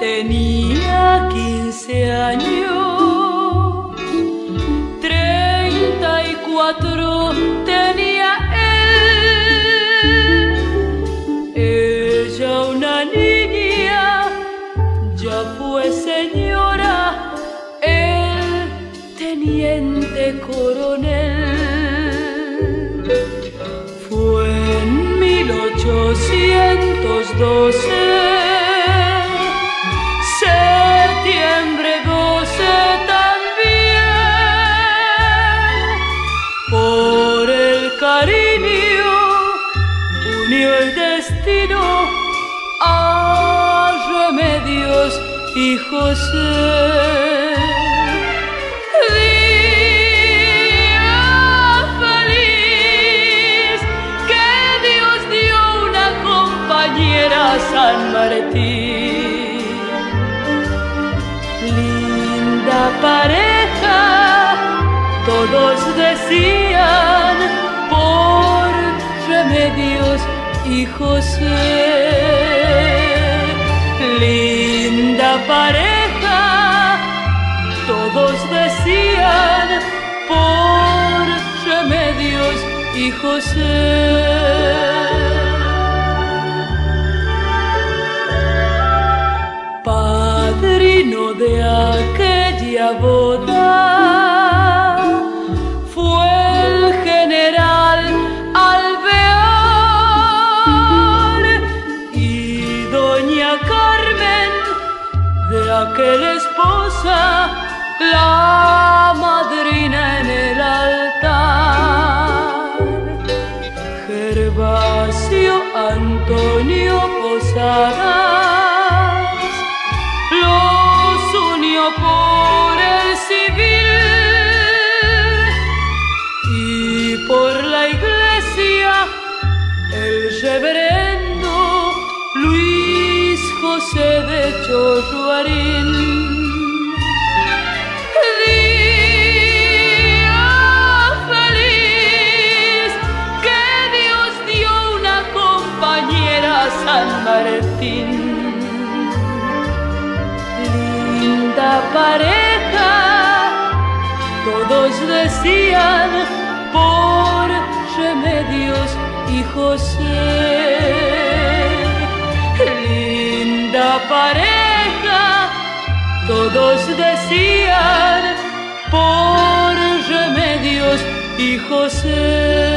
tenía 15 años, 34 tenía él. Ella, una niña, ya fue señora, el teniente coronel. Fue en 1812, septiembre 12 también. Por el cariño unió el destino a Remedios y José. San Martín, linda pareja, todos decían, por Remedios y José. Linda pareja, todos decían, por Remedios y José. Padrino de aquella boda fue el general Alvear y doña Carmen, de aquella esposa, la madrina en el altar. Gervasio Antonio Posada los unió por el civil, y por la iglesia el reverendo Luis José de Chorruarín. Día feliz que Dios dio una compañera a San Martín. Linda pareja, todos decían, por Remedios y José. Linda pareja, todos decían, por Remedios y José.